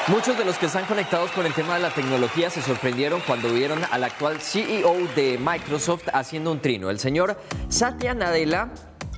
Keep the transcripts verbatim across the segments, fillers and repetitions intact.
Muchos de los que están conectados con el tema de la tecnología se sorprendieron cuando vieron al actual C E O de Microsoft haciendo un trino. El señor Satya Nadella,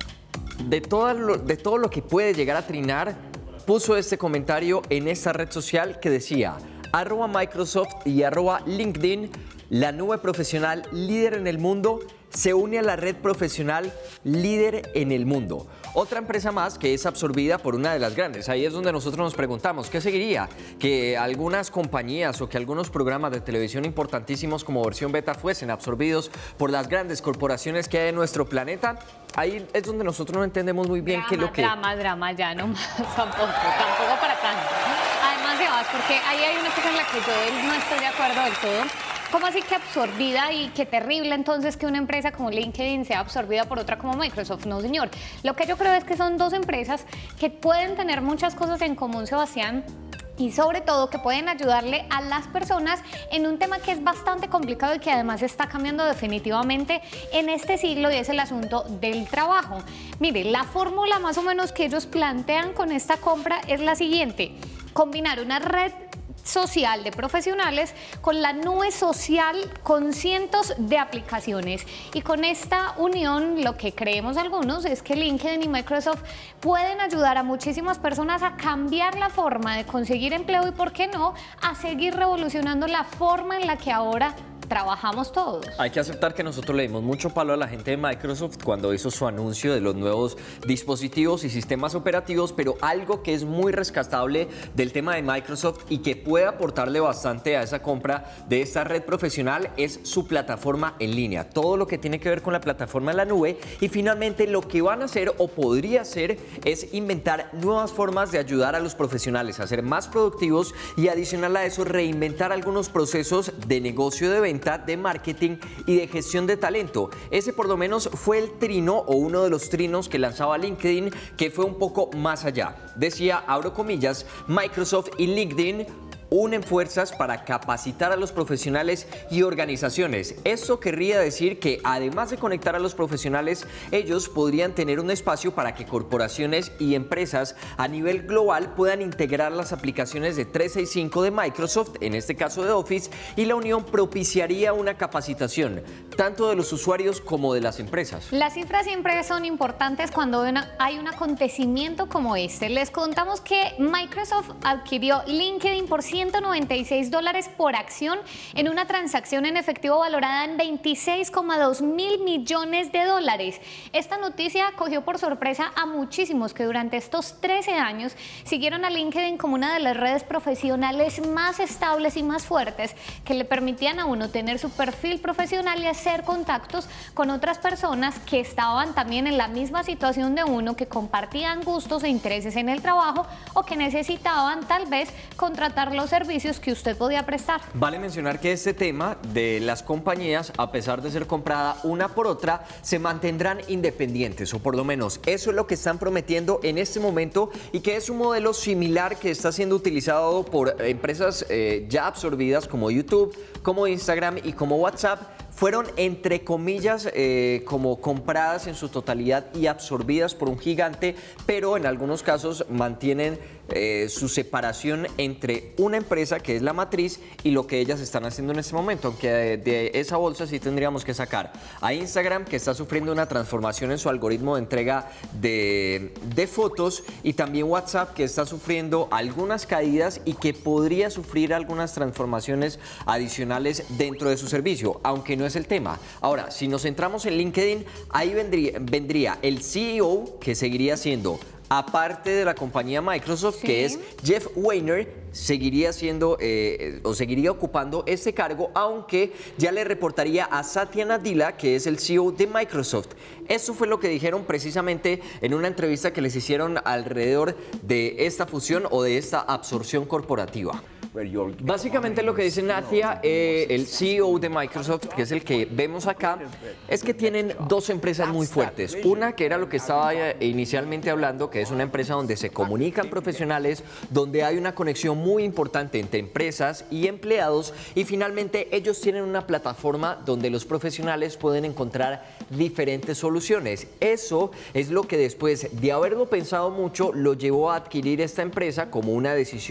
de todo lo, de todo lo que puede llegar a trinar, puso este comentario en esta red social que decía: arroba Microsoft y arroba LinkedIn, la nube profesional líder en el mundo, se une a la red profesional líder en el mundo. Otra empresa más que es absorbida por una de las grandes. Ahí es donde nosotros nos preguntamos, ¿qué seguiría? Que algunas compañías o que algunos programas de televisión importantísimos como versión beta fuesen absorbidos por las grandes corporaciones que hay en nuestro planeta. Ahí es donde nosotros no entendemos muy bien drama, qué es lo que... Drama, drama, ya no más, tampoco, tampoco para tanto. Además, Sebas, porque ahí hay una cosa en la que yo no estoy de acuerdo del todo. ¿Cómo así que absorbida y qué terrible entonces que una empresa como LinkedIn sea absorbida por otra como Microsoft? No, señor. Lo que yo creo es que son dos empresas que pueden tener muchas cosas en común, Sebastián, y sobre todo que pueden ayudarle a las personas en un tema que es bastante complicado y que además está cambiando definitivamente en este siglo, y es el asunto del trabajo. Mire, la fórmula más o menos que ellos plantean con esta compra es la siguiente: combinar una red social de profesionales con la nube social con cientos de aplicaciones. Y con esta unión, lo que creemos algunos es que LinkedIn y Microsoft pueden ayudar a muchísimas personas a cambiar la forma de conseguir empleo y, ¿por qué no?, a seguir revolucionando la forma en la que ahora trabajamos todos. Hay que aceptar que nosotros le dimos mucho palo a la gente de Microsoft cuando hizo su anuncio de los nuevos dispositivos y sistemas operativos, pero algo que es muy rescatable del tema de Microsoft y que puede aportarle bastante a esa compra de esta red profesional es su plataforma en línea, todo lo que tiene que ver con la plataforma en la nube. Y finalmente lo que van a hacer o podría hacer es inventar nuevas formas de ayudar a los profesionales a ser más productivos y, adicional a eso, reinventar algunos procesos de negocio, de venta, de marketing y de gestión de talento. Ese por lo menos fue el trino o uno de los trinos que lanzaba LinkedIn, que fue un poco más allá. Decía, abro comillas, Microsoft y LinkedIn unen fuerzas para capacitar a los profesionales y organizaciones. Esto querría decir que, además de conectar a los profesionales, ellos podrían tener un espacio para que corporaciones y empresas a nivel global puedan integrar las aplicaciones de trescientos sesenta y cinco de Microsoft, en este caso de Office, y la unión propiciaría una capacitación tanto de los usuarios como de las empresas. Las cifras siempre son importantes cuando hay un acontecimiento como este. Les contamos que Microsoft adquirió LinkedIn por ciento noventa y seis dólares por acción en una transacción en efectivo valorada en veintiséis coma dos mil millones de dólares. Esta noticia cogió por sorpresa a muchísimos que durante estos trece años siguieron a LinkedIn como una de las redes profesionales más estables y más fuertes, que le permitían a uno tener su perfil profesional y hacer contactos con otras personas que estaban también en la misma situación de uno, que compartían gustos e intereses en el trabajo o que necesitaban tal vez contratar los servicios que usted podía prestar. Vale mencionar que este tema de las compañías, a pesar de ser comprada una por otra, se mantendrán independientes, o por lo menos eso es lo que están prometiendo en este momento, y que es un modelo similar que está siendo utilizado por empresas eh, ya absorbidas como YouTube, como Instagram y como WhatsApp. Fueron, entre comillas, eh, como compradas en su totalidad y absorbidas por un gigante, pero en algunos casos mantienen eh, su separación entre una empresa que es la matriz y lo que ellas están haciendo en este momento, aunque de, de esa bolsa sí tendríamos que sacar a Instagram, que está sufriendo una transformación en su algoritmo de entrega de, de fotos, y también WhatsApp, que está sufriendo algunas caídas y que podría sufrir algunas transformaciones adicionales dentro de su servicio, aunque no es el tema. Ahora, si nos centramos en LinkedIn, ahí vendría, vendría el C E O, que seguiría siendo, aparte de la compañía Microsoft, sí, que es Jeff Weiner, seguiría siendo eh, o seguiría ocupando este cargo, aunque ya le reportaría a Satya Nadella, que es el C E O de Microsoft. Eso fue lo que dijeron precisamente en una entrevista que les hicieron alrededor de esta fusión o de esta absorción corporativa. Básicamente lo que dice Satya, eh, el C E O de Microsoft, que es el que vemos acá, es que tienen dos empresas muy fuertes. Una que era lo que estaba inicialmente hablando, que es una empresa donde se comunican profesionales, donde hay una conexión muy importante entre empresas y empleados, y finalmente ellos tienen una plataforma donde los profesionales pueden encontrar diferentes soluciones. Eso es lo que, después de haberlo pensado mucho, lo llevó a adquirir esta empresa como una decisión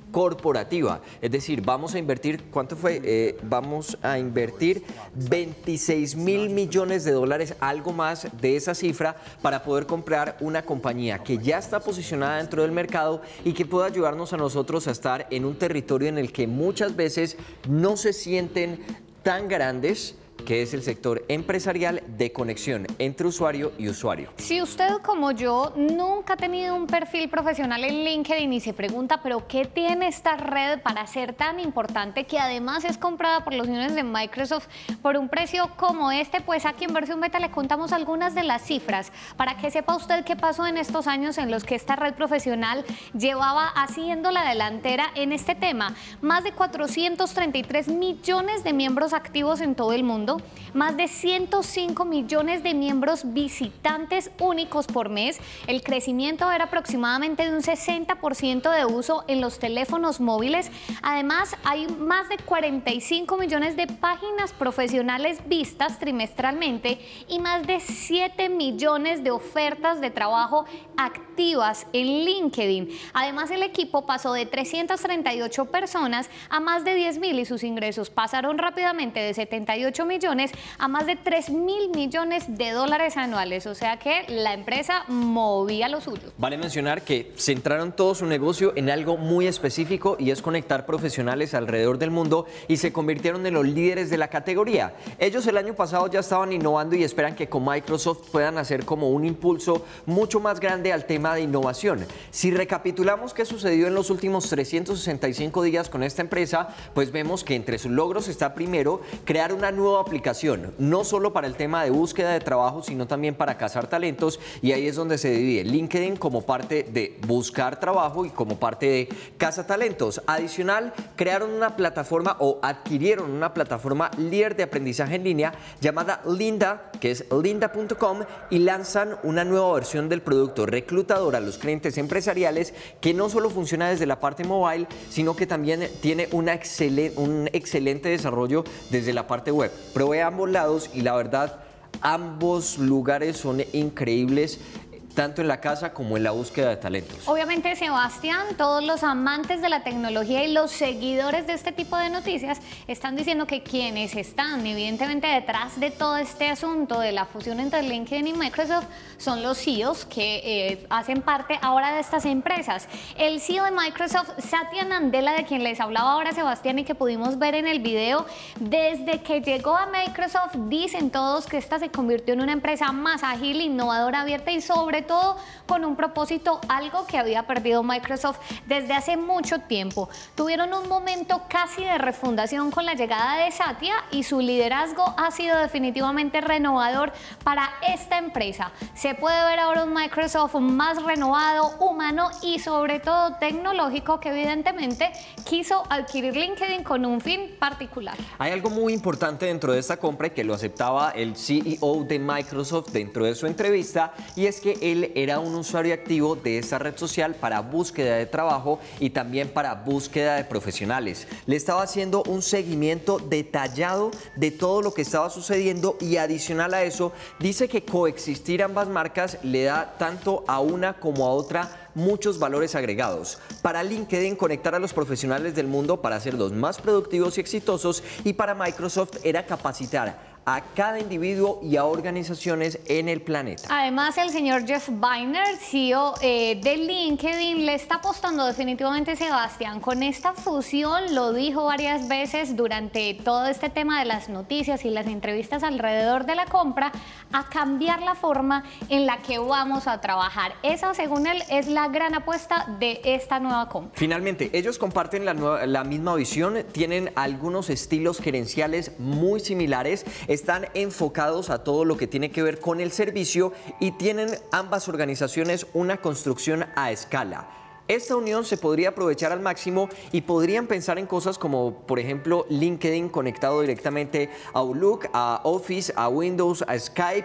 corporativa. Es decir, vamos a invertir, ¿cuánto fue? Eh, vamos a invertir veintiséis mil millones de dólares, algo más de esa cifra, para poder comprar una compañía que ya está posicionada dentro del mercado y que pueda ayudarnos a nosotros a estar en un territorio en el que muchas veces no se sienten tan grandes, que es el sector empresarial de conexión entre usuario y usuario. Si usted, como yo, nunca ha tenido un perfil profesional en LinkedIn y se pregunta, ¿pero qué tiene esta red para ser tan importante, que además es comprada por los señores de Microsoft por un precio como este? Pues aquí en Versión Beta le contamos algunas de las cifras para que sepa usted qué pasó en estos años en los que esta red profesional llevaba haciendo la delantera en este tema. Más de cuatrocientos treinta y tres millones de miembros activos en todo el mundo, más de ciento cinco millones de miembros visitantes únicos por mes. El crecimiento era aproximadamente de un sesenta por ciento de uso en los teléfonos móviles. Además, hay más de cuarenta y cinco millones de páginas profesionales vistas trimestralmente y más de siete millones de ofertas de trabajo activas en LinkedIn. Además, el equipo pasó de trescientas treinta y ocho personas a más de diez mil y sus ingresos pasaron rápidamente de setenta y ocho millones a más de tres mil millones de dólares anuales, o sea que la empresa movía lo suyo. Vale mencionar que centraron todo su negocio en algo muy específico, y es conectar profesionales alrededor del mundo, y se convirtieron en los líderes de la categoría. Ellos el año pasado ya estaban innovando y esperan que con Microsoft puedan hacer como un impulso mucho más grande al tema de innovación. Si recapitulamos qué sucedió en los últimos trescientos sesenta y cinco días con esta empresa, pues vemos que entre sus logros está primero crear una nueva aplicación, no solo para el tema de búsqueda de trabajo, sino también para cazar talentos, y ahí es donde se divide LinkedIn como parte de buscar trabajo y como parte de cazatalentos. Adicional, crearon una plataforma o adquirieron una plataforma líder de aprendizaje en línea llamada Lynda, que es lynda punto com, y lanzan una nueva versión del producto reclutador a los clientes empresariales, que no solo funciona desde la parte mobile, sino que también tiene una excelen- un excelente desarrollo desde la parte web. Probé ambos lados y la verdad, ambos lugares son increíbles, tanto en la casa como en la búsqueda de talentos. Obviamente, Sebastián, todos los amantes de la tecnología y los seguidores de este tipo de noticias están diciendo que quienes están evidentemente detrás de todo este asunto de la fusión entre LinkedIn y Microsoft son los C E Os que eh, hacen parte ahora de estas empresas. El C E O de Microsoft, Satya Nadella, de quien les hablaba ahora Sebastián y que pudimos ver en el video, desde que llegó a Microsoft dicen todos que esta se convirtió en una empresa más ágil, innovadora, abierta y sobre todo con un propósito, algo que había perdido Microsoft desde hace mucho tiempo. Tuvieron un momento casi de refundación con la llegada de Satya y su liderazgo ha sido definitivamente renovador para esta empresa. Se puede ver ahora un Microsoft más renovado, humano y sobre todo tecnológico, que evidentemente quiso adquirir LinkedIn con un fin particular. Hay algo muy importante dentro de esta compra y que lo aceptaba el C E O de Microsoft dentro de su entrevista, y es que él era un usuario activo de esta red social para búsqueda de trabajo y también para búsqueda de profesionales. Le estaba haciendo un seguimiento detallado de todo lo que estaba sucediendo, y adicional a eso dice que coexistir ambas marcas le da tanto a una como a otra muchos valores agregados. Para LinkedIn, conectar a los profesionales del mundo para hacerlos más productivos y exitosos, y para Microsoft era capacitar a cada individuo y a organizaciones en el planeta. Además, el señor Jeff Weiner, C E O eh, de LinkedIn, le está apostando definitivamente, Sebastián, con esta fusión, lo dijo varias veces durante todo este tema de las noticias y las entrevistas alrededor de la compra, a cambiar la forma en la que vamos a trabajar. Esa, según él, es la gran apuesta de esta nueva compra. Finalmente, ellos comparten la, nueva, la misma visión, tienen algunos estilos gerenciales muy similares, están enfocados a todo lo que tiene que ver con el servicio, y tienen ambas organizaciones una construcción a escala. Esta unión se podría aprovechar al máximo y podrían pensar en cosas como, por ejemplo, LinkedIn conectado directamente a Outlook, a Office, a Windows, a Skype,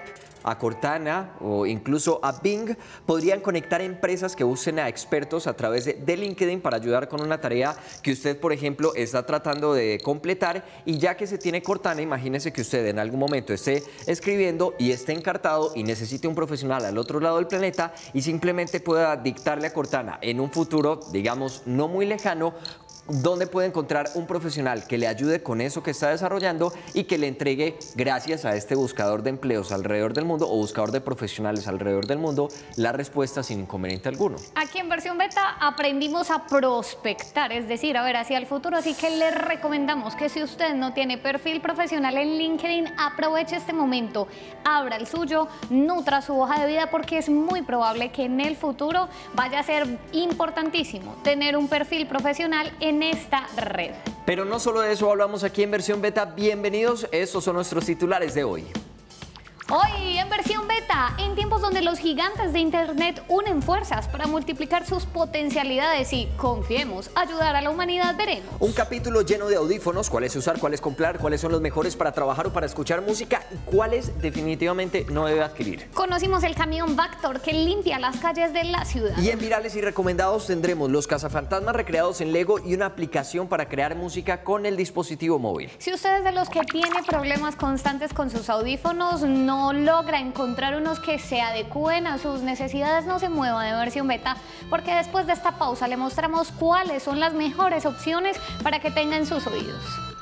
a Cortana o incluso a Bing, podrían conectar empresas que usen a expertos a través de, de LinkedIn para ayudar con una tarea que usted, por ejemplo, está tratando de completar. Y ya que se tiene Cortana, imagínese que usted en algún momento esté escribiendo y esté encartado y necesite un profesional al otro lado del planeta y simplemente pueda dictarle a Cortana en un futuro, digamos, no muy lejano, donde puede encontrar un profesional que le ayude con eso que está desarrollando y que le entregue, gracias a este buscador de empleos alrededor del mundo o buscador de profesionales alrededor del mundo, la respuesta sin inconveniente alguno. Aquí en versión beta aprendimos a prospectar, es decir, a ver hacia el futuro, así que le recomendamos que si usted no tiene perfil profesional en LinkedIn, aproveche este momento, abra el suyo, nutra su hoja de vida, porque es muy probable que en el futuro vaya a ser importantísimo tener un perfil profesional en en esta red. Pero no solo de eso hablamos aquí en versión beta. Bienvenidos, estos son nuestros titulares de hoy. Hoy en versión beta, en tiempos donde los gigantes de internet unen fuerzas para multiplicar sus potencialidades y, confiemos, ayudar a la humanidad, veremos. Un capítulo lleno de audífonos, cuáles usar, cuáles comprar, cuáles son los mejores para trabajar o para escuchar música y cuáles definitivamente no debe adquirir. Conocimos el camión Vactor que limpia las calles de la ciudad. Y en virales y recomendados tendremos los cazafantasmas recreados en Lego y una aplicación para crear música con el dispositivo móvil. Si usted es de los que tiene problemas constantes con sus audífonos, no no logra encontrar unos que se adecúen a sus necesidades, no se mueva de versión beta, porque después de esta pausa le mostramos cuáles son las mejores opciones para que tenga en sus oídos.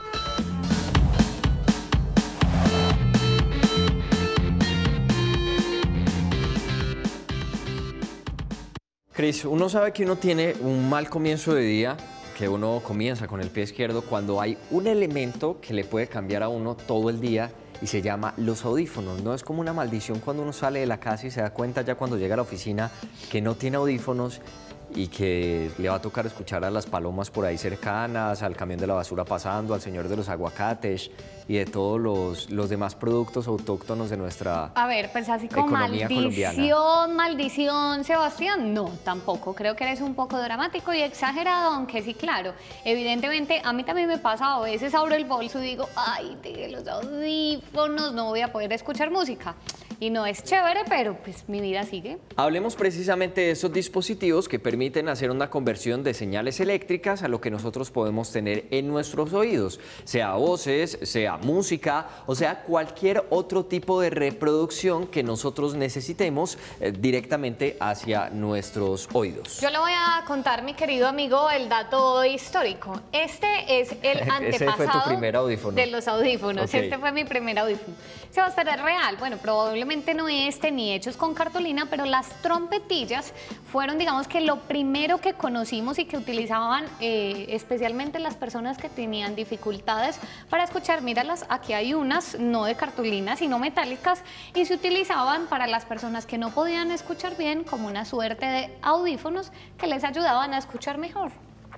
Cris, uno sabe que uno tiene un mal comienzo de día, que uno comienza con el pie izquierdo cuando hay un elemento que le puede cambiar a uno todo el día y se llama los audífonos. No es como una maldición cuando uno sale de la casa y se da cuenta ya cuando llega a la oficina que no tiene audífonos y que le va a tocar escuchar a las palomas por ahí cercanas, al camión de la basura pasando, al señor de los aguacates y de todos los, los demás productos autóctonos de nuestra A ver, pues así como economía maldición, colombiana. maldición, Sebastián, no, tampoco. Creo que eres un poco dramático y exagerado, aunque sí, claro. Evidentemente, a mí también me pasa, a veces abro el bolso y digo, ay, de los audífonos, no voy a poder escuchar música. Y no es chévere, pero pues mi vida sigue. Hablemos precisamente de esos dispositivos que permiten hacer una conversión de señales eléctricas a lo que nosotros podemos tener en nuestros oídos, sea voces, sea música, o sea cualquier otro tipo de reproducción que nosotros necesitemos eh, directamente hacia nuestros oídos. Yo le voy a contar, mi querido amigo, el dato histórico. Este es el antepasado Ese fue tu primer audífono. de los audífonos. Okay. Este fue mi primer audífono. Sebastián, es real. Bueno, probablemente no este ni hechos con cartulina, pero las trompetillas fueron, digamos, que lo primero que conocimos y que utilizaban eh, especialmente las personas que tenían dificultades para escuchar. Míralas, aquí hay unas no de cartulina sino metálicas y se utilizaban para las personas que no podían escuchar bien como una suerte de audífonos que les ayudaban a escuchar mejor.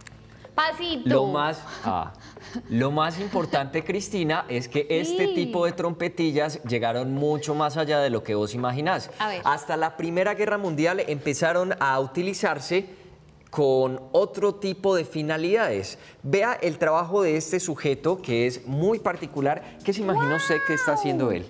Pasito. Lo más, ah, lo más importante, Cristina, es que este Sí. tipo de trompetillas llegaron mucho más allá de lo que vos imaginás. A ver. Hasta la Primera Guerra Mundial empezaron a utilizarse con otro tipo de finalidades. Vea el trabajo de este sujeto, que es muy particular. ¿Qué se imagina usted que está haciendo él?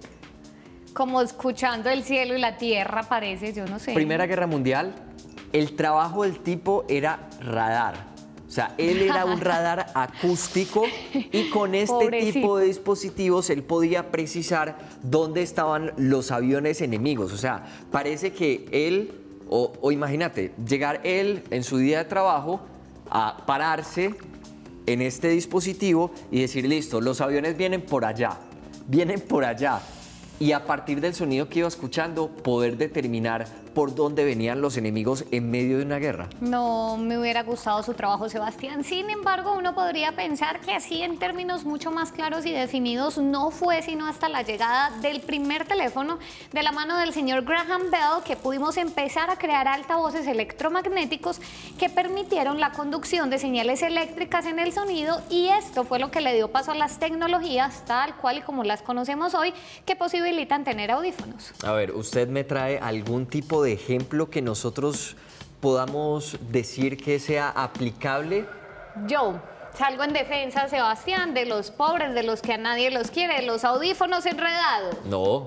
Como escuchando el cielo y la tierra, parece, yo no sé. Primera Guerra Mundial, el trabajo del tipo era radar. O sea, él era un radar acústico y con este Pobrecito. tipo de dispositivos él podía precisar dónde estaban los aviones enemigos. O sea, parece que él, o, o imagínate, llegar él en su día de trabajo a pararse en este dispositivo y decir, listo, los aviones vienen por allá, vienen por allá. Y a partir del sonido que iba escuchando, poder determinar por dónde venían los enemigos en medio de una guerra. No me hubiera gustado su trabajo, Sebastián. Sin embargo, uno podría pensar que así, en términos mucho más claros y definidos, no fue sino hasta la llegada del primer teléfono de la mano del señor Graham Bell que pudimos empezar a crear altavoces electromagnéticos que permitieron la conducción de señales eléctricas en el sonido, y esto fue lo que le dio paso a las tecnologías tal cual y como las conocemos hoy, que posibilitan tener audífonos. A ver, ¿usted me trae algún tipo de ejemplo que nosotros podamos decir que sea aplicable? Yo salgo en defensa, Sebastián, de los pobres, de los que a nadie los quiere, de los audífonos enredados. No,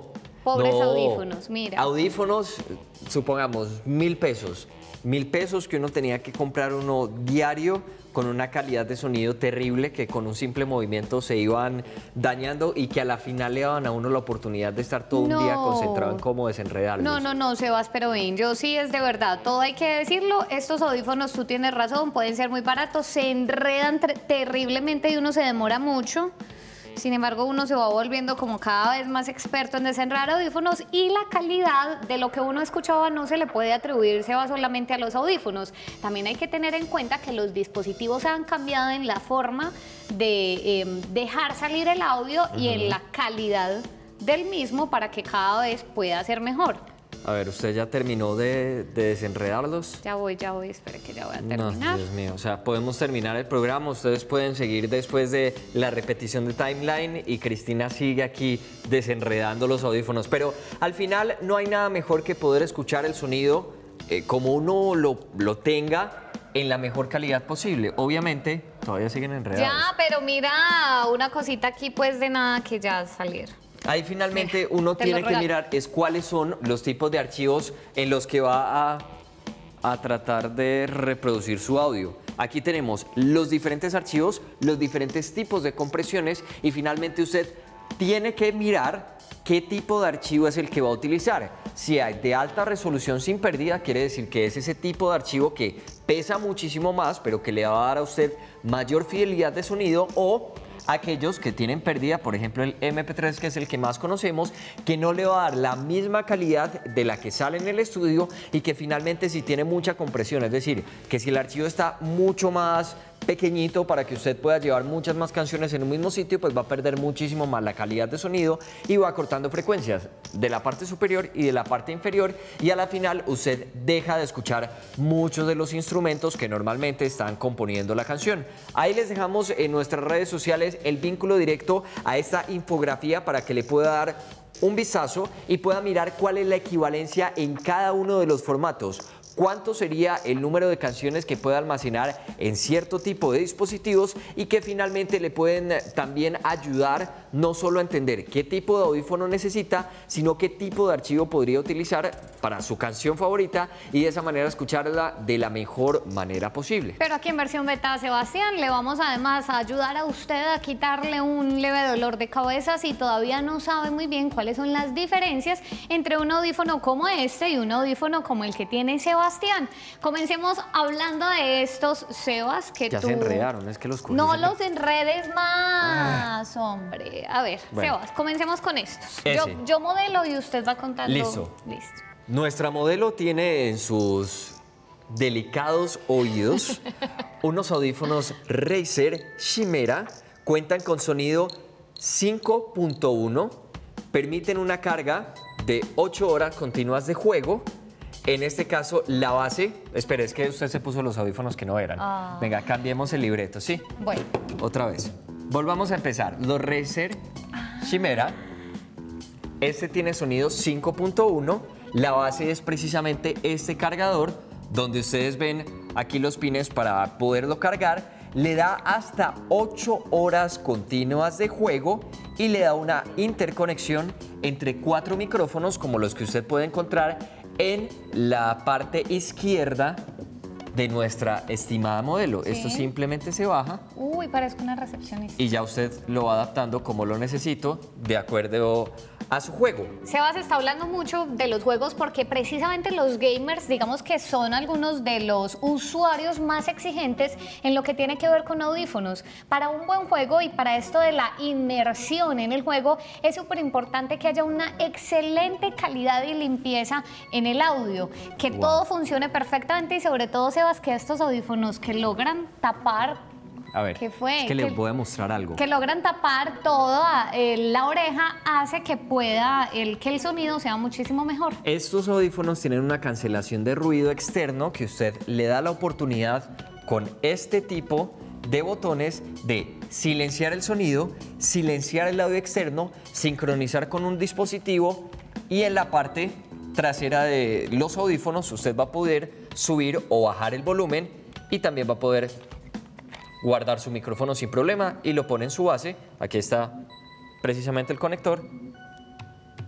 Pobres No, audífonos, mira. Audífonos, supongamos, mil pesos. Mil pesos que uno tenía que comprar uno diario con una calidad de sonido terrible que con un simple movimiento se iban dañando y que a la final le daban a uno la oportunidad de estar todo No. un día concentrado en cómo desenredarlos. No, no, no, Sebas, pero bien, yo sí es de verdad, todo hay que decirlo, estos audífonos, tú tienes razón, pueden ser muy baratos, se enredan terriblemente y uno se demora mucho. Sin embargo, uno se va volviendo como cada vez más experto en desenredar audífonos y la calidad de lo que uno escuchaba no se le puede atribuir, se va solamente a los audífonos. También hay que tener en cuenta que los dispositivos han cambiado en la forma de eh, dejar salir el audio uh-huh. y en la calidad del mismo para que cada vez pueda ser mejor. A ver, ¿usted ya terminó de, de desenredarlos? Ya voy, ya voy, espere que ya voy a terminar. No, Dios mío, o sea, podemos terminar el programa, ustedes pueden seguir después de la repetición de Timeline y Cristina sigue aquí desenredando los audífonos, pero al final no hay nada mejor que poder escuchar el sonido eh, como uno lo, lo tenga en la mejor calidad posible. Obviamente, todavía siguen enredados. Ya, pero mira, una cosita aquí pues de nada que ya salir. Ahí finalmente Mira, uno tiene que regalo. mirar es cuáles son los tipos de archivos en los que va a, a tratar de reproducir su audio. Aquí tenemos los diferentes archivos, los diferentes tipos de compresiones y finalmente usted tiene que mirar qué tipo de archivo es el que va a utilizar. Si hay de alta resolución sin pérdida, quiere decir que es ese tipo de archivo que pesa muchísimo más, pero que le va a dar a usted mayor fidelidad de sonido, o aquellos que tienen pérdida, por ejemplo el eme pe tres, que es el que más conocemos, que no le va a dar la misma calidad de la que sale en el estudio y que finalmente si tiene mucha compresión, es decir, que si el archivo está mucho más pequeñito para que usted pueda llevar muchas más canciones en un mismo sitio, pues va a perder muchísimo más la calidad de sonido y va cortando frecuencias de la parte superior y de la parte inferior y a la final usted deja de escuchar muchos de los instrumentos que normalmente están componiendo la canción. Ahí les dejamos en nuestras redes sociales el vínculo directo a esta infografía para que le pueda dar un vistazo y pueda mirar cuál es la equivalencia en cada uno de los formatos. Cuánto sería el número de canciones que puede almacenar en cierto tipo de dispositivos y que finalmente le pueden también ayudar no solo a entender qué tipo de audífono necesita, sino qué tipo de archivo podría utilizar para su canción favorita y de esa manera escucharla de la mejor manera posible. Pero aquí en versión beta, Sebastián, le vamos además a ayudar a usted a quitarle un leve dolor de cabeza si todavía no sabe muy bien cuáles son las diferencias entre un audífono como este y un audífono como el que tiene Sebastián. Sebastián, comencemos hablando de estos, Sebas, que ya tú... se enredaron, es que los cogí. No los enredes más, ah. hombre. A ver, bueno. Sebas, comencemos con estos. Yo, yo modelo y usted va contando. Listo. Listo. Nuestra modelo tiene en sus delicados oídos unos audífonos Razer Chimera, cuentan con sonido cinco punto uno, permiten una carga de ocho horas continuas de juego. En este caso, la base... Espera, es que usted se puso los audífonos que no eran. Ah. Venga, cambiemos el libreto, ¿sí? Bueno. Otra vez. Volvamos a empezar. Los Razer Chimera. Este tiene sonido cinco punto uno. La base es precisamente este cargador, donde ustedes ven aquí los pines para poderlo cargar. Le da hasta ocho horas continuas de juego y le da una interconexión entre cuatro micrófonos, como los que usted puede encontrar en la parte izquierda de nuestra estimada modelo. ¿Sí? Esto simplemente se baja. Uy, parezco una recepcionista. Y ya usted lo va adaptando como lo necesito, de acuerdo a su juego. Sebas está hablando mucho de los juegos porque precisamente los gamers, digamos que son algunos de los usuarios más exigentes en lo que tiene que ver con audífonos. Para un buen juego y para esto de la inmersión en el juego, es súper importante que haya una excelente calidad y limpieza en el audio, que wow. todo funcione perfectamente y sobre todo, Sebas, que estos audífonos que logran tapar... A ver, ¿qué fue? Es que, que les voy a mostrar algo. Que logran tapar toda eh, la oreja, hace que pueda, el, que el sonido sea muchísimo mejor. Estos audífonos tienen una cancelación de ruido externo que usted le da la oportunidad con este tipo de botones de silenciar el sonido, silenciar el audio externo, sincronizar con un dispositivo y en la parte trasera de los audífonos usted va a poder subir o bajar el volumen y también va a poder guardar su micrófono sin problema y lo pone en su base. Aquí está precisamente el conector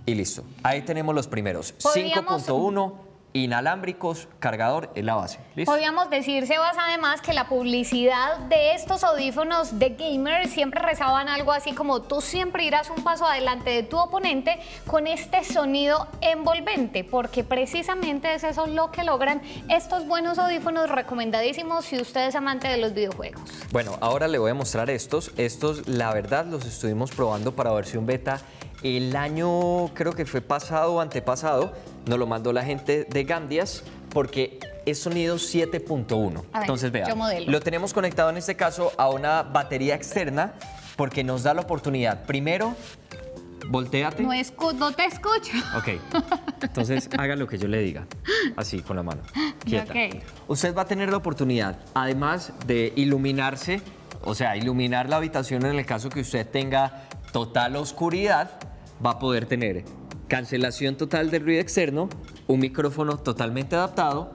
y listo. Ahí tenemos los primeros. Podríamos- cinco punto uno, inalámbricos, cargador es la base. ¿Listo? Podríamos decir, Sebas, además, que la publicidad de estos audífonos de gamer siempre rezaban algo así como tú siempre irás un paso adelante de tu oponente con este sonido envolvente, porque precisamente es eso lo que logran estos buenos audífonos recomendadísimos si usted es amante de los videojuegos. Bueno, ahora le voy a mostrar estos. Estos, la verdad, los estuvimos probando para versión beta el año, creo que fue pasado o antepasado. Nos lo mandó la gente de Gandias porque es sonido siete punto uno. A ver, Entonces, vea, yo modelo. lo tenemos conectado en este caso a una batería externa porque nos da la oportunidad. Primero, volteate. No, escu- no te escucho. Ok, entonces haga lo que yo le diga, así con la mano, quieta. Ok. Usted va a tener la oportunidad, además de iluminarse, o sea, iluminar la habitación en el caso que usted tenga total oscuridad, va a poder tener cancelación total del ruido externo, un micrófono totalmente adaptado,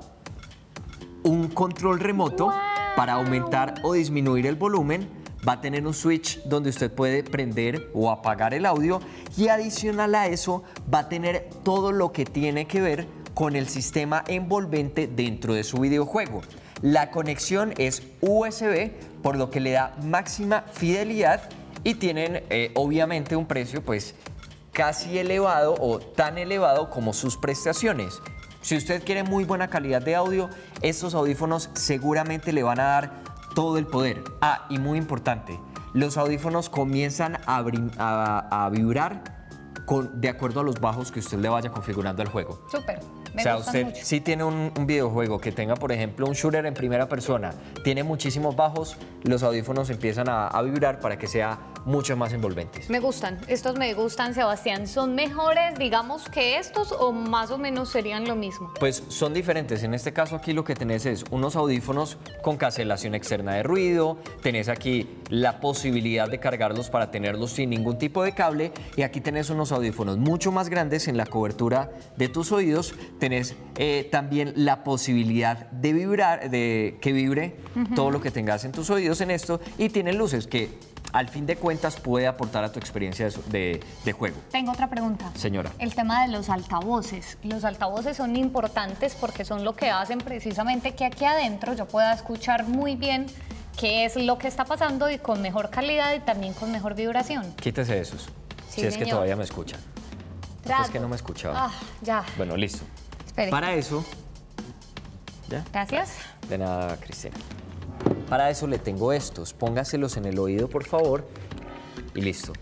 un control remoto Wow. para aumentar o disminuir el volumen, va a tener un switch donde usted puede prender o apagar el audio y adicional a eso va a tener todo lo que tiene que ver con el sistema envolvente dentro de su videojuego. La conexión es U S B, por lo que le da máxima fidelidad y tienen eh, obviamente un precio pues casi elevado o tan elevado como sus prestaciones. Si usted quiere muy buena calidad de audio, estos audífonos seguramente le van a dar todo el poder. Ah, y muy importante, los audífonos comienzan a, brin- a- a vibrar con, de acuerdo a los bajos que usted le vaya configurando al juego. Súper. Me O sea, gustan usted mucho. si tiene un, un videojuego que tenga, por ejemplo, un shooter en primera persona, tiene muchísimos bajos, los audífonos empiezan a, a vibrar para que sea mucho más envolventes. Me gustan, estos me gustan, Sebastián. ¿Son mejores, digamos, que estos o más o menos serían lo mismo? Pues son diferentes. En este caso aquí lo que tenés es unos audífonos con cancelación externa de ruido, tenés aquí la posibilidad de cargarlos para tenerlos sin ningún tipo de cable y aquí tenés unos audífonos mucho más grandes en la cobertura de tus oídos, tenés eh, también la posibilidad de vibrar, de que vibre uh-huh. todo lo que tengas en tus oídos en esto y tienen luces que al fin de cuentas puede aportar a tu experiencia de, de, de juego. Tengo otra pregunta. Señora. El tema de los altavoces. Los altavoces son importantes porque son lo que hacen precisamente que aquí adentro yo pueda escuchar muy bien qué es lo que está pasando y con mejor calidad y también con mejor vibración. Quítese esos, Sí, si es señor. que todavía me escucha. Trato. Es que no me escuchaba. Ah, ya. Bueno, listo. Espere. Para eso... ¿Ya? Gracias. De nada, Cristina. Para eso le tengo estos. Póngaselos en el oído, por favor. Y listo.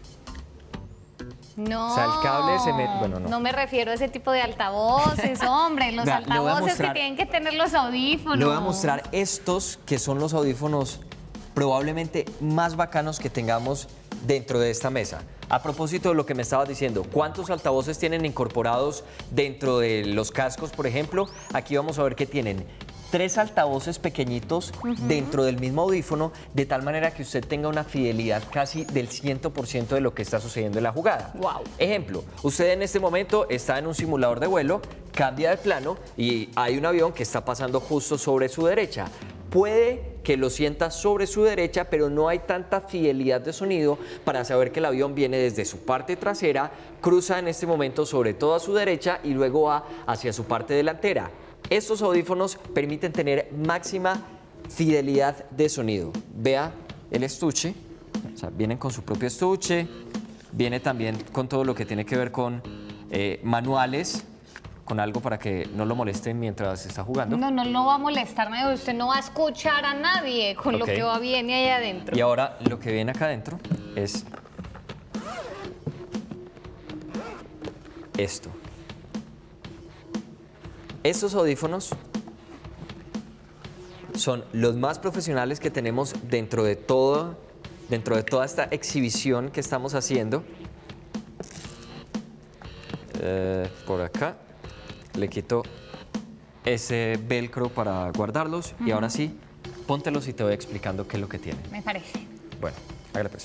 No. O sea, el cable se me- bueno, no. No me refiero a ese tipo de altavoces, hombre. Los Vea, le voy a altavoces mostrar- que tienen que tener los audífonos. Le voy a mostrar estos, que son los audífonos probablemente más bacanos que tengamos dentro de esta mesa. A propósito de lo que me estabas diciendo, ¿cuántos altavoces tienen incorporados dentro de los cascos, por ejemplo? Aquí vamos a ver que tienen tres altavoces pequeñitos uh-huh. dentro del mismo audífono, de tal manera que usted tenga una fidelidad casi del cien por ciento de lo que está sucediendo en la jugada. Wow. Ejemplo, usted en este momento está en un simulador de vuelo, cambia de plano y hay un avión que está pasando justo sobre su derecha. Puede que lo sienta sobre su derecha, pero no hay tanta fidelidad de sonido para saber que el avión viene desde su parte trasera, cruza en este momento sobre toda su derecha y luego va hacia su parte delantera. Estos audífonos permiten tener máxima fidelidad de sonido. Vea el estuche, o sea, vienen con su propio estuche, viene también con todo lo que tiene que ver con eh, manuales, con algo para que no lo molesten mientras está jugando. No, no lo va a molestar nadie. Usted no va a escuchar a nadie con lo Ok. que va viene ahí adentro. Y ahora lo que viene acá adentro es esto. Estos audífonos son los más profesionales que tenemos dentro de todo, dentro de toda esta exhibición que estamos haciendo. Eh, por acá le quito ese velcro para guardarlos uh-huh. y ahora sí, póntelos y te voy explicando qué es lo que tienen. Me parece. Bueno, hágale pues.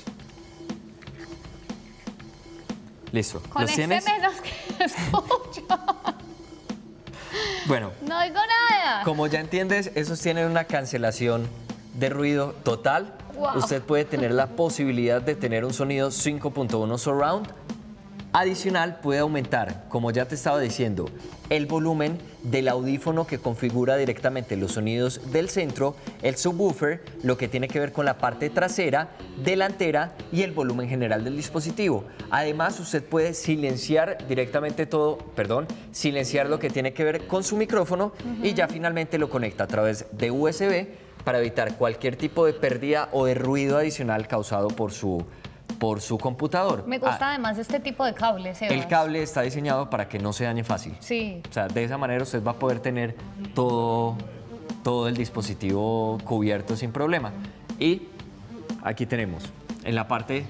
Listo. Con ¿Los este tienes? menos que escucho. Bueno, No oigo nada. como ya entiendes, esos tienen una cancelación de ruido total. Wow. Usted puede tener la posibilidad de tener un sonido cinco punto uno surround. Adicional, puede aumentar, como ya te estaba diciendo, el volumen del audífono que configura directamente los sonidos del centro, el subwoofer, lo que tiene que ver con la parte trasera, delantera y el volumen general del dispositivo. Además, usted puede silenciar directamente todo, perdón, silenciar lo que tiene que ver con su micrófono uh-huh. y ya finalmente lo conecta a través de U S B para evitar cualquier tipo de pérdida o de ruido adicional causado por su por su computador. Me gusta ah, además este tipo de cable, Sebas. El cable está diseñado para que no se dañe fácil. Sí. O sea, de esa manera usted va a poder tener todo, todo el dispositivo cubierto sin problema. Y aquí tenemos en la parte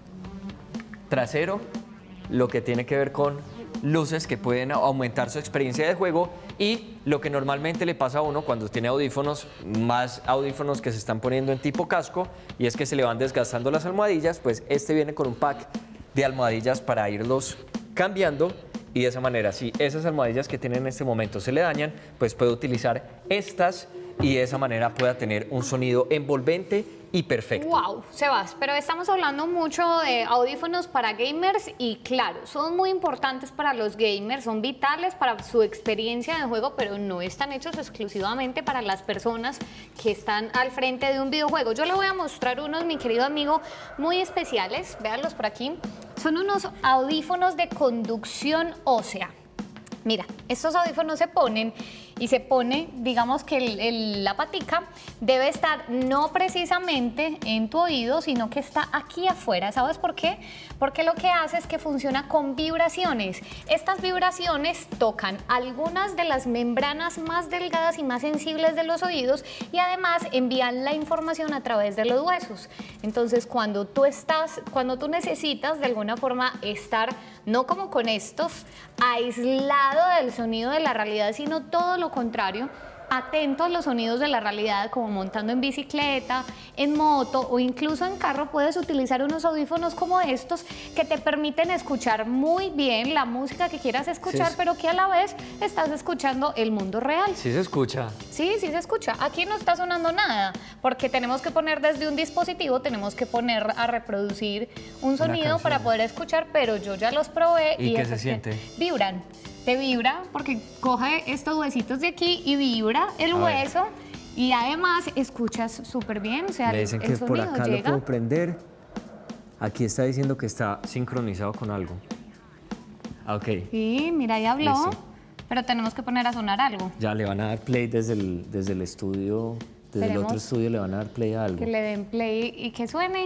trasero lo que tiene que ver con luces que pueden aumentar su experiencia de juego y lo que normalmente le pasa a uno cuando tiene audífonos, más audífonos que se están poniendo en tipo casco, y es que se le van desgastando las almohadillas, pues este viene con un pack de almohadillas para irlos cambiando y de esa manera, si esas almohadillas que tienen en este momento se le dañan, pues puede utilizar estas y de esa manera pueda tener un sonido envolvente y perfecto. Wow, Sebas, pero estamos hablando mucho de audífonos para gamers y claro, son muy importantes para los gamers, son vitales para su experiencia de juego, pero no están hechos exclusivamente para las personas que están al frente de un videojuego. Yo le voy a mostrar unos, mi querido amigo, muy especiales, véanlos por aquí. Son unos audífonos de conducción ósea. Mira, estos audífonos se ponen y se pone, digamos que el, el, la patica debe estar no precisamente en tu oído, sino que está aquí afuera. ¿Sabes por qué? Porque lo que hace es que funciona con vibraciones. Estas vibraciones tocan algunas de las membranas más delgadas y más sensibles de los oídos y además envían la información a través de los huesos. Entonces, cuando tú estás, cuando tú necesitas de alguna forma estar, no como con estos, aislado del sonido de la realidad, sino todo lo contrario, atento a los sonidos de la realidad, como montando en bicicleta, en moto o incluso en carro, puedes utilizar unos audífonos como estos que te permiten escuchar muy bien la música que quieras escuchar, sí, pero que a la vez estás escuchando el mundo real. Sí se escucha. Sí, sí se escucha. Aquí no está sonando nada, porque tenemos que poner desde un dispositivo, tenemos que poner a reproducir un sonido para poder escuchar, pero yo ya los probé. ¿Y, y qué se siente? Vibran. Te vibra porque coge estos huesitos de aquí y vibra el hueso y además escuchas súper bien, o sea, me dicen el, el que por acá llega. Lo puedo prender. Aquí está diciendo que está sincronizado con algo. Ok. Sí, mira, ya habló, listo, pero tenemos que poner a sonar algo. Ya le van a dar play desde el, desde el estudio, desde Esperemos el otro estudio le van a dar play a algo. Que le den play y que suene.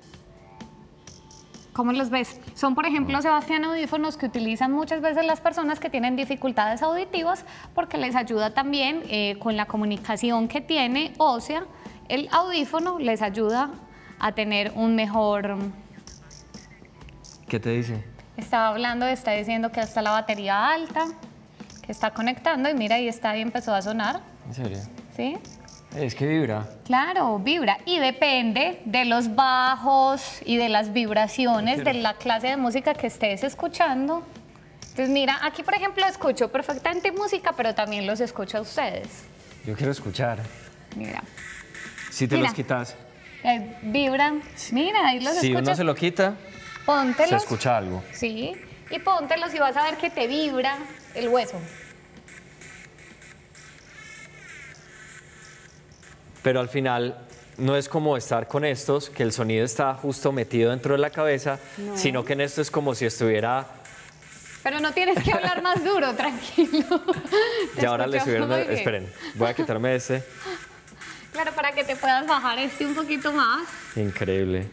¿Cómo los ves? Son, por ejemplo, Sebastián, audífonos que utilizan muchas veces las personas que tienen dificultades auditivas porque les ayuda también eh, con la comunicación que tiene ósea. El audífono les ayuda a tener un mejor... ¿Qué te dice? Estaba hablando, está diciendo que está la batería alta, que está conectando y mira, ahí está y empezó a sonar. ¿En serio? Sí. Es que vibra. Claro, vibra y depende de los bajos y de las vibraciones de la clase de música que estés escuchando. Entonces mira, aquí por ejemplo escucho perfectamente música, pero también los escucho a ustedes. Yo quiero escuchar. Mira. Si te mira, los quitas. Eh, vibran. Mira, ahí los si escuchas. Si uno se lo quita, póntelos. Se escucha algo. Sí, y póntelos y vas a ver que te vibra el hueso. Pero al final no es como estar con estos, que el sonido está justo metido dentro de la cabeza, no, sino que en esto es como si estuviera... Pero no tienes que hablar más duro, tranquilo. Y ahora le subieron... Esperen, voy a quitarme este. Claro, para que te puedas bajar este un poquito más. Increíble.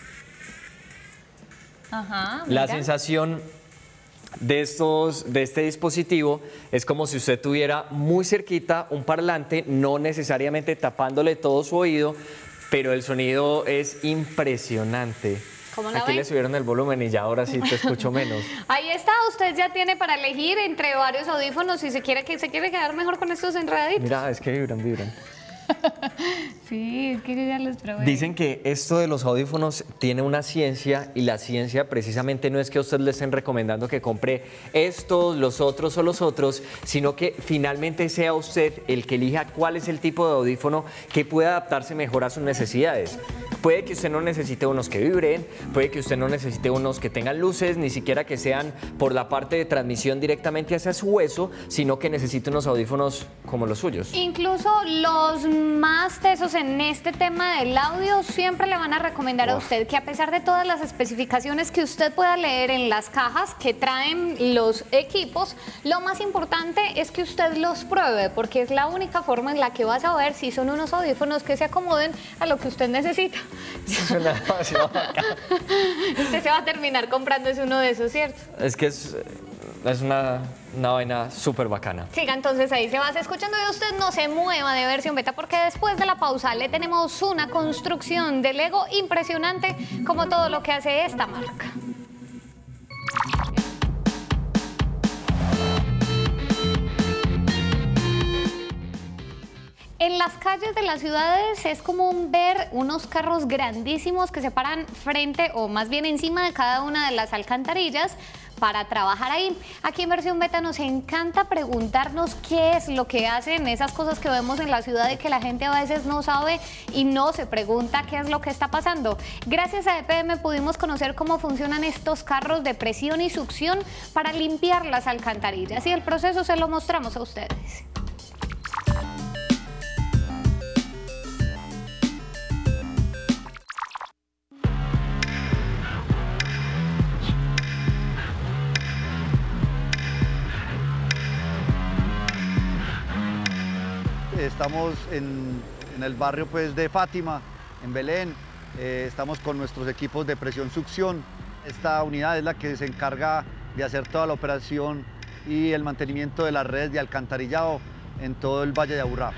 Ajá, mira. La sensación de, estos, de este dispositivo es como si usted tuviera muy cerquita un parlante, no necesariamente tapándole todo su oído, pero el sonido es impresionante. ¿Cómo la Aquí ven? le subieron el volumen y ya ahora sí te escucho menos. Ahí está, usted ya tiene para elegir entre varios audífonos si se quiere, que se quiere quedar mejor con estos enredaditos. Mira, es que vibran, vibran. Sí, es que yo ya los probé. Dicen que esto de los audífonos tiene una ciencia y la ciencia precisamente no es que a usted le estén recomendando que compre estos, los otros o los otros, sino que finalmente sea usted el que elija cuál es el tipo de audífono que pueda adaptarse mejor a sus necesidades. Puede que usted no necesite unos que vibren, puede que usted no necesite unos que tengan luces, ni siquiera que sean por la parte de transmisión directamente hacia su hueso, sino que necesite unos audífonos como los suyos. Incluso los más tesos en este tema del audio siempre le van a recomendar wow. a usted que, a pesar de todas las especificaciones que usted pueda leer en las cajas que traen los equipos, lo más importante es que usted los pruebe, porque es la única forma en la que va a saber si son unos audífonos que se acomoden a lo que usted necesita. Suena demasiado bacán. Usted se va a terminar comprándose uno de esos, ¿cierto? Es que es, es una, una vaina súper bacana. Siga entonces ahí, se va escuchando y usted no se mueva de versión beta, porque después de la pausa le tenemos una construcción de Lego impresionante, como todo lo que hace esta marca. En las calles de las ciudades es común ver unos carros grandísimos que se paran frente, o más bien encima, de cada una de las alcantarillas para trabajar ahí. Aquí en Versión Beta nos encanta preguntarnos qué es lo que hacen esas cosas que vemos en la ciudad y que la gente a veces no sabe y no se pregunta qué es lo que está pasando. Gracias a E P M pudimos conocer cómo funcionan estos carros de presión y succión para limpiar las alcantarillas, y el proceso se lo mostramos a ustedes. Estamos en, en el barrio pues, de Fátima, en Belén. Eh, estamos con nuestros equipos de presión succión. Esta unidad es la que se encarga de hacer toda la operación y el mantenimiento de las redes de alcantarillado en todo el Valle de Aburrá.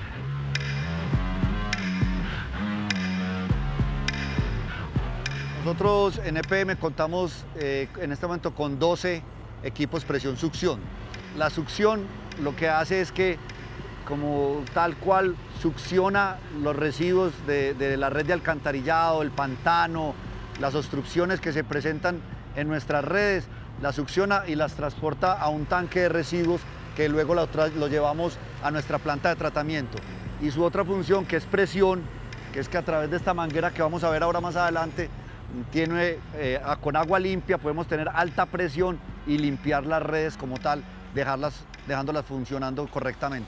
Nosotros en E P M contamos eh, en este momento con doce equipos presión succión. La succión lo que hace es que, como tal cual, succiona los residuos de, de la red de alcantarillado, el pantano, las obstrucciones que se presentan en nuestras redes, las succiona y las transporta a un tanque de residuos que luego lo, lo llevamos a nuestra planta de tratamiento. Y su otra función, que es presión, que es que a través de esta manguera que vamos a ver ahora más adelante, tiene, eh, con agua limpia podemos tener alta presión y limpiar las redes como tal, dejarlas, dejándolas funcionando correctamente.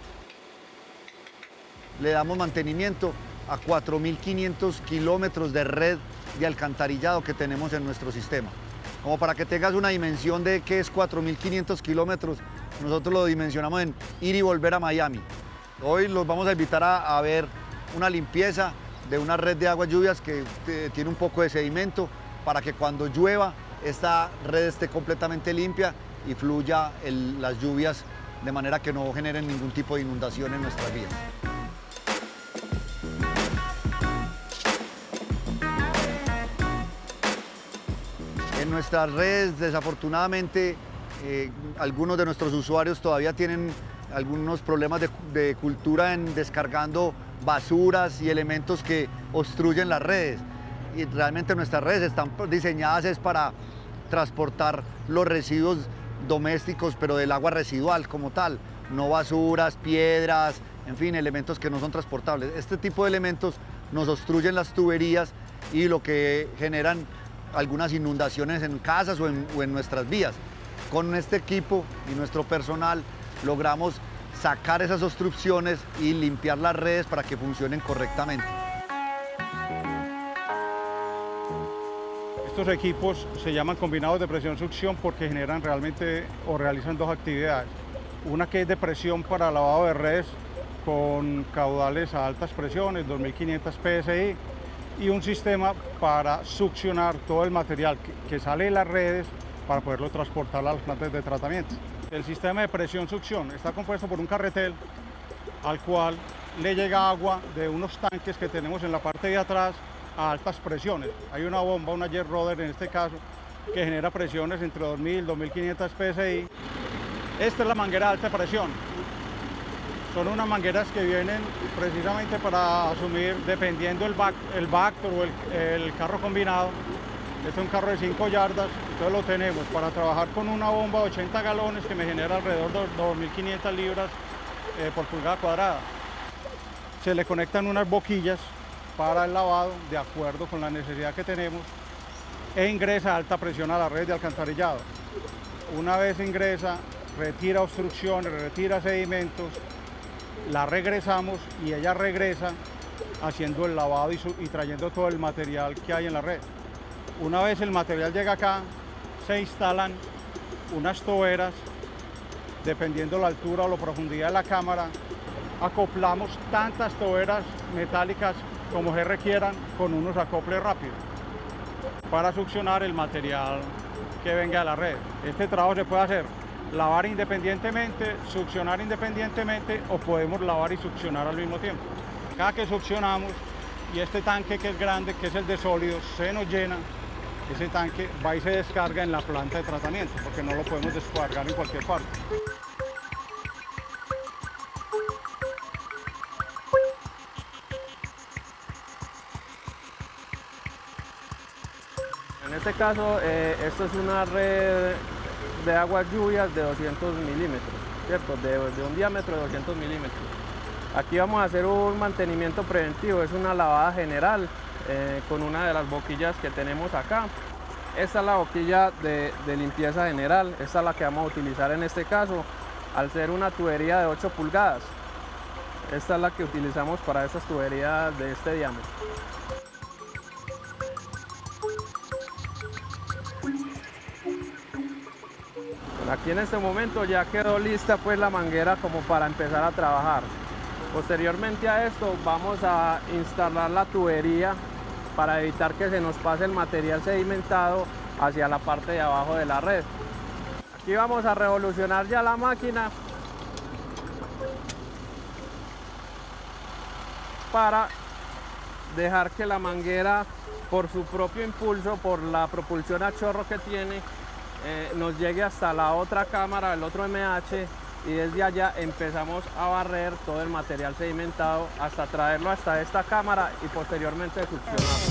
Le damos mantenimiento a cuatro mil quinientos kilómetros de red de alcantarillado que tenemos en nuestro sistema. Como para que tengas una dimensión de qué es cuatro mil quinientos kilómetros, nosotros lo dimensionamos en ir y volver a Miami. Hoy los vamos a invitar a, a ver una limpieza de una red de aguas lluvias que eh, tiene un poco de sedimento, para que cuando llueva esta red esté completamente limpia y fluya el, las lluvias de manera que no generen ningún tipo de inundación en nuestras vías. En nuestras redes, desafortunadamente, eh, algunos de nuestros usuarios todavía tienen algunos problemas de, de cultura en descargando basuras y elementos que obstruyen las redes. Y realmente nuestras redes están diseñadas es para transportar los residuos domésticos, pero del agua residual como tal, no basuras, piedras, en fin, elementos que no son transportables. Este tipo de elementos nos obstruyen las tuberías y lo que generan algunas inundaciones en casas o en, o en nuestras vías. Con este equipo y nuestro personal logramos sacar esas obstrucciones y limpiar las redes para que funcionen correctamente. Estos equipos se llaman combinados de presión-succión porque generan realmente o realizan dos actividades. Una que es de presión para lavado de redes con caudales a altas presiones, dos mil quinientos P S I, y un sistema para succionar todo el material que, que sale de las redes para poderlo transportar a las plantas de tratamiento. El sistema de presión-succión está compuesto por un carretel al cual le llega agua de unos tanques que tenemos en la parte de atrás a altas presiones. Hay una bomba, una jet roder en este caso, que genera presiones entre dos mil y dos mil quinientos P S I. Esta es la manguera de alta presión. Son unas mangueras que vienen precisamente para asumir, dependiendo el, back, el Vactor o el, el carro combinado. Este es un carro de cinco yardas, entonces lo tenemos para trabajar con una bomba de ochenta galones que me genera alrededor de dos mil quinientas libras eh, por pulgada cuadrada. Se le conectan unas boquillas para el lavado de acuerdo con la necesidad que tenemos e ingresa a alta presión a la red de alcantarillado. Una vez ingresa, retira obstrucciones, retira sedimentos, la regresamos y ella regresa haciendo el lavado y, y trayendo todo el material que hay en la red. Una vez el material llega acá, se instalan unas toberas, dependiendo la altura o la profundidad de la cámara, acoplamos tantas toberas metálicas como se requieran con unos acoples rápidos para succionar el material que venga a la red. Este trabajo se puede hacer lavar independientemente, succionar independientemente o podemos lavar y succionar al mismo tiempo. Cada que succionamos y este tanque que es grande, que es el de sólidos, se nos llena, ese tanque va y se descarga en la planta de tratamiento porque no lo podemos descargar en cualquier parte. En este caso, eh, esto es una red de aguas lluvias de doscientos milímetros, ¿cierto? De, de un diámetro de doscientos milímetros. Aquí vamos a hacer un mantenimiento preventivo, es una lavada general eh, con una de las boquillas que tenemos acá. Esta es la boquilla de, de limpieza general, esta es la que vamos a utilizar en este caso, al ser una tubería de ocho pulgadas. Esta es la que utilizamos para estas tuberías de este diámetro. Aquí en este momento ya quedó lista pues la manguera como para empezar a trabajar. Posteriormente a esto vamos a instalar la tubería para evitar que se nos pase el material sedimentado hacia la parte de abajo de la red. Aquí vamos a revolucionar ya la máquina para dejar que la manguera, por su propio impulso, por la propulsión a chorro que tiene, Eh, nos llegue hasta la otra cámara, el otro M H, y desde allá empezamos a barrer todo el material sedimentado hasta traerlo hasta esta cámara y posteriormente succionarlo.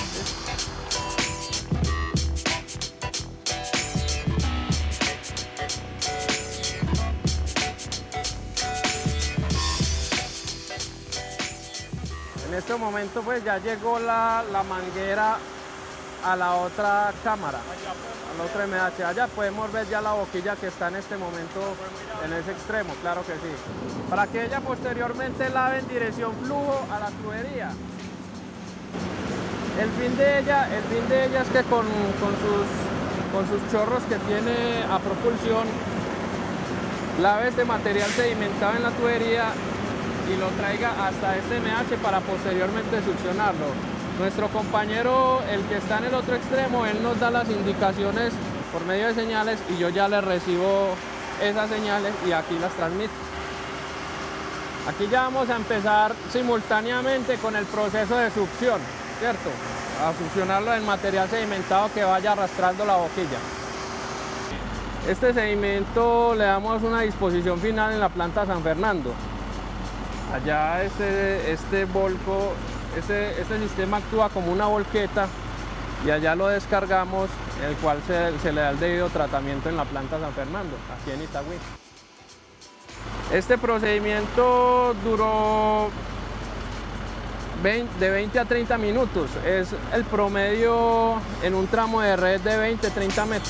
En este momento pues ya llegó la, la manguera a la otra cámara, al otro M H. Allá podemos ver ya la boquilla que está en este momento en ese extremo, claro que sí. Para que ella posteriormente lave en dirección flujo a la tubería. El fin de ella, el fin de ella es que con, con, sus, con sus chorros que tiene a propulsión, lave este material sedimentado en la tubería y lo traiga hasta este M H para posteriormente succionarlo. Nuestro compañero, el que está en el otro extremo, él nos da las indicaciones por medio de señales y yo ya le recibo esas señales y aquí las transmito. Aquí ya vamos a empezar simultáneamente con el proceso de succión, ¿cierto? A succionarlo del material sedimentado que vaya arrastrando la boquilla. Este sedimento le damos una disposición final en la planta San Fernando. Allá este, este volco, este, este sistema actúa como una volqueta y allá lo descargamos, el cual se, se le da el debido tratamiento en la planta San Fernando, aquí en Itagüí. Este procedimiento duró de veinte a treinta minutos, es el promedio en un tramo de red de veinte a treinta metros.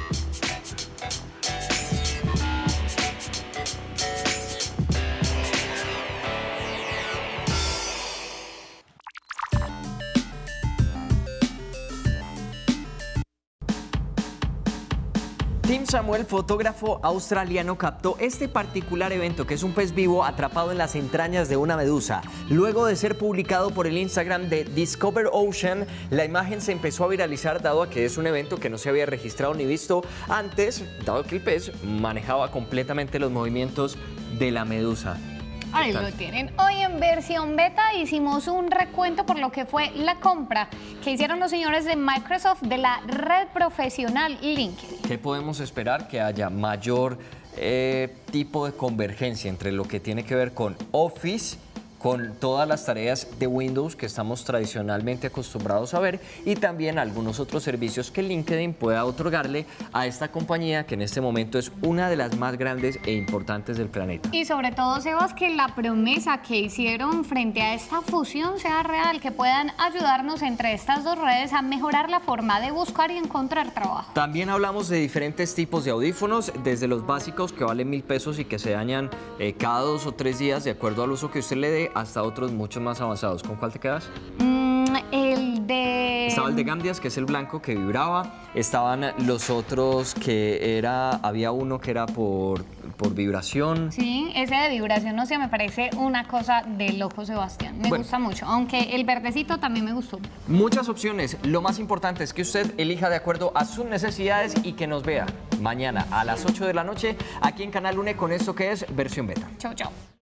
Tim Samuel, fotógrafo australiano, captó este particular evento, que es un pez vivo atrapado en las entrañas de una medusa. Luego de ser publicado por el Instagram de Discover Ocean, la imagen se empezó a viralizar dado a que es un evento que no se había registrado ni visto antes, dado que el pez manejaba completamente los movimientos de la medusa. Ahí lo tienen. Hoy en versión beta hicimos un recuento por lo que fue la compra que hicieron los señores de Microsoft de la red profesional LinkedIn. ¿Qué podemos esperar? Que haya mayor eh, tipo de convergencia entre lo que tiene que ver con Office con todas las tareas de Windows que estamos tradicionalmente acostumbrados a ver y también algunos otros servicios que LinkedIn pueda otorgarle a esta compañía que en este momento es una de las más grandes e importantes del planeta. Y sobre todo, Sebas, que la promesa que hicieron frente a esta fusión sea real, que puedan ayudarnos entre estas dos redes a mejorar la forma de buscar y encontrar trabajo. También hablamos de diferentes tipos de audífonos, desde los básicos que valen mil pesos y que se dañan eh, cada dos o tres días de acuerdo al uso que usted le dé, hasta otros mucho más avanzados. ¿Con cuál te quedas? Mm, el de... Estaba el de Gamdias, que es el blanco que vibraba. Estaban los otros que era, había uno que era por, por vibración. Sí, ese de vibración, no sé, me parece una cosa de loco, Sebastián. Me Bueno. gusta mucho, aunque el verdecito también me gustó. Muchas opciones. Lo más importante es que usted elija de acuerdo a sus necesidades y que nos vea mañana a las ocho de la noche aquí en Canal UNE con esto que es Versión Beta. Chau, chau.